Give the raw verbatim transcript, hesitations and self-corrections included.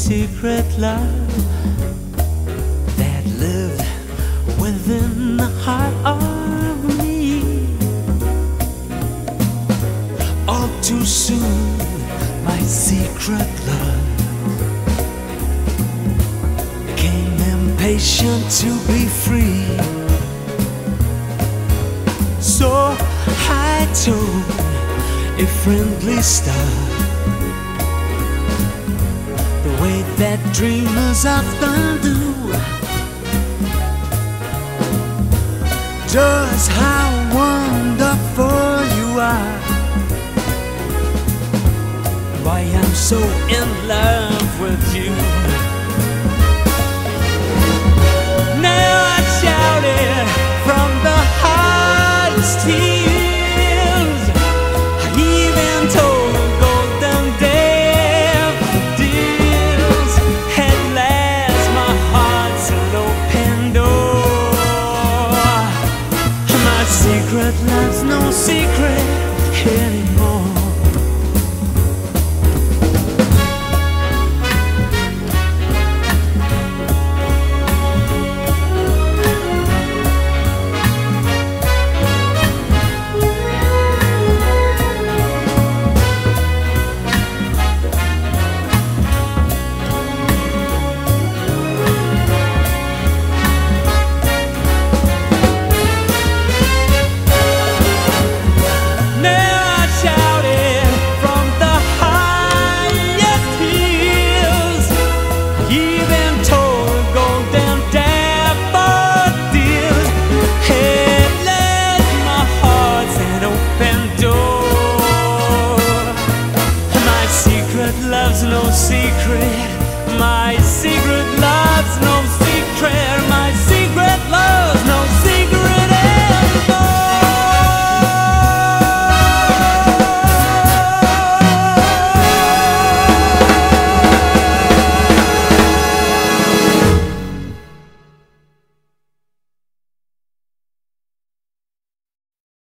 secret love that lived within the heart of me. All too soon, my secret love became impatient to be free. So I told a friendly star, the way that dreamers often do, just how wonderful you are, why I'm so in love with you.